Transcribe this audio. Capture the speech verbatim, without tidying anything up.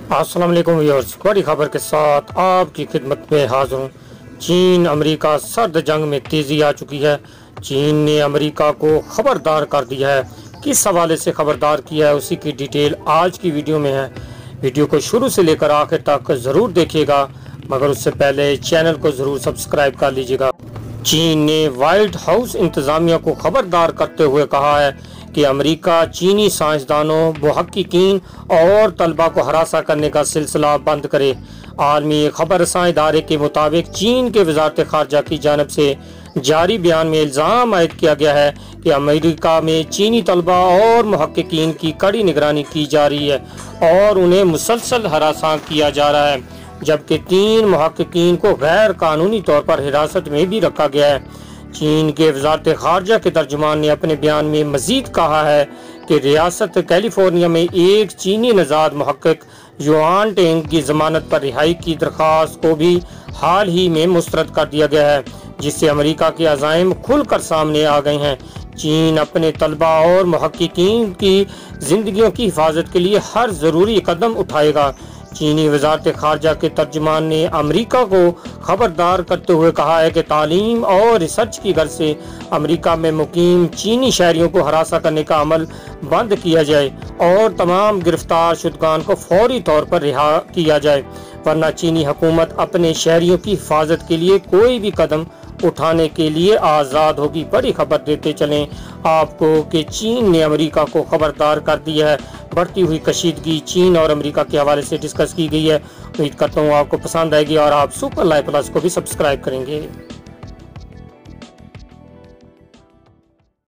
अस्सलाम वालेकुम व्यूअर्स, बड़ी खबर के साथ आपकी खिदमत में हाजिर हूँ। चीन अमेरिका सर्द जंग में तेज़ी आ चुकी है। चीन ने अमेरिका को खबरदार कर दिया है। किस हवाले से खबरदार किया है उसी की डिटेल आज की वीडियो में है। वीडियो को शुरू से लेकर आखिर तक ज़रूर देखिएगा, मगर उससे पहले चैनल को ज़रूर सब्सक्राइब कर लीजिएगा। चीन ने व्हाइट हाउस इंतज़ामिया को खबरदार करते हुए कहा है कि अमेरिका चीनी साइंसदानों, मुहक्किकीन और तलबा को हरासा करने का सिलसिला बंद करे। आलमी खबर रसां इदारे के मुताबिक चीन के वजारत खारजा की जानब से जारी बयान में इल्ज़ाम आयद किया गया है कि अमेरिका में चीनी तलबा और मुहक्किकीन की कड़ी निगरानी की जा रही है और उन्हें मुसलसल हरासा किया जा रहा है, जबकि तीन मुहक्किकीन को गैर कानूनी तौर पर हिरासत में भी रखा गया है। चीन के वजारत खारजा के तर्जुमान ने अपने बयान में मजीद कहा है कि रियासत कैलिफोर्निया में एक चीनी नजाद मुहक्किक युआन टेंग की जमानत पर रिहाई की दरख्वास्त को भी हाल ही में मुस्तरद कर दिया गया है, जिससे अमेरिका के अज़ाइम खुलकर सामने आ गए हैं। चीन अपने तलबा और मुहक्किकीन की जिंदगियों की हिफाजत के लिए हर ज़रूरी कदम उठाएगा। चीनी वजारत खारजा के तर्जुमान ने अमेरिका को खबरदार करते हुए कहा है कि तालीम और रिसर्च की गर्ज से अमेरिका में मुकीम चीनी शहरियों को हरासा करने का अमल बंद किया जाए और तमाम गिरफ्तार शुदगान को फौरी तौर पर रिहा किया जाए, वरना चीनी हुकूमत अपने शहरियों की हिफाजत के लिए कोई भी कदम उठाने के लिए आज़ाद होगी। बड़ी खबर देते चलें आपको कि चीन ने अमेरिका को खबरदार कर दिया है। बढ़ती हुई कशीदगी चीन और अमेरिका के हवाले से डिस्कस की गई है। उम्मीद करता हूँ आपको पसंद आएगी और आप सुपर लाइव प्लस को भी सब्सक्राइब करेंगे।